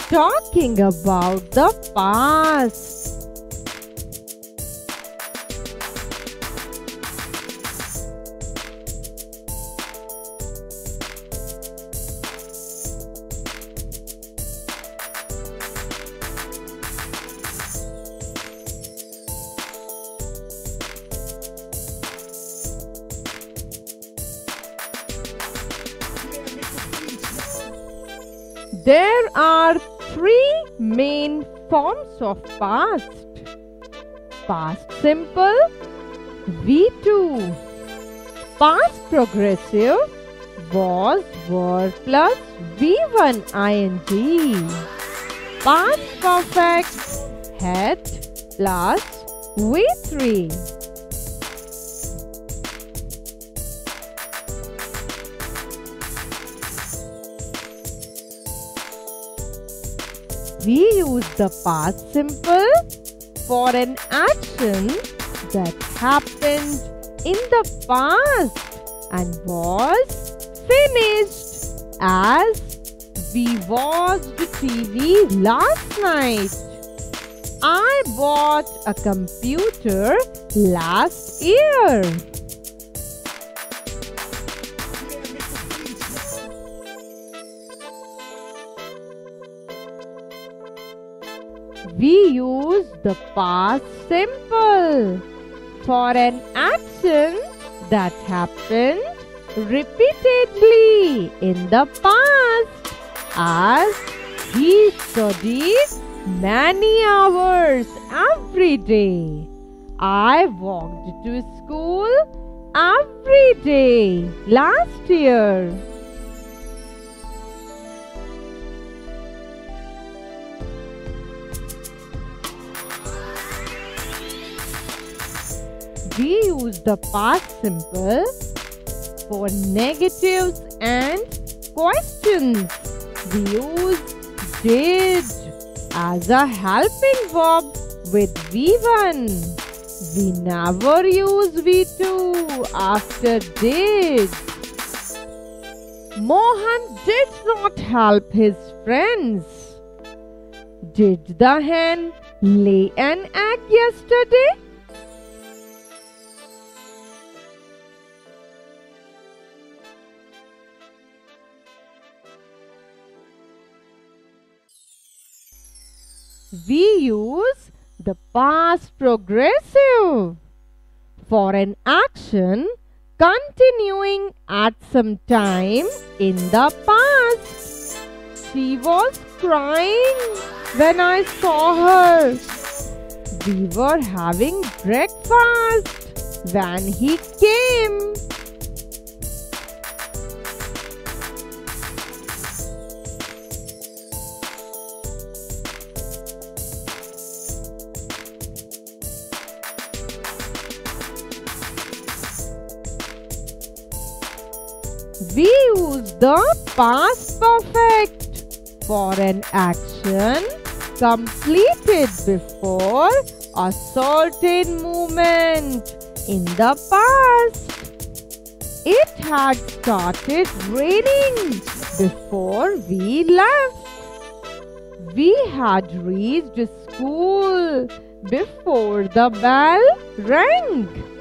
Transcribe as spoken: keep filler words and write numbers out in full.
talking about the past. There are three main forms of past. Past simple, V two. Past progressive, was, were plus V one ing. Past perfect, had plus V three. We use the past simple for an action that happened in the past and was finished, as we watched T V last night. I bought a computer last year. We use the past simple for an action that happened repeatedly in the past, as he studied many hours every day. I walked to school every day last year. We use the past simple for negatives and questions. We use did as a helping verb with V one. We never use V two after did. Mohan did not help his friends. Did the hen lay an egg yesterday? We use the past progressive for an action continuing at some time in the past. She was crying when I saw her. We were having breakfast when he came. We use the past perfect for an action completed before a certain moment in the past. It had started raining before we left. We had reached school before the bell rang.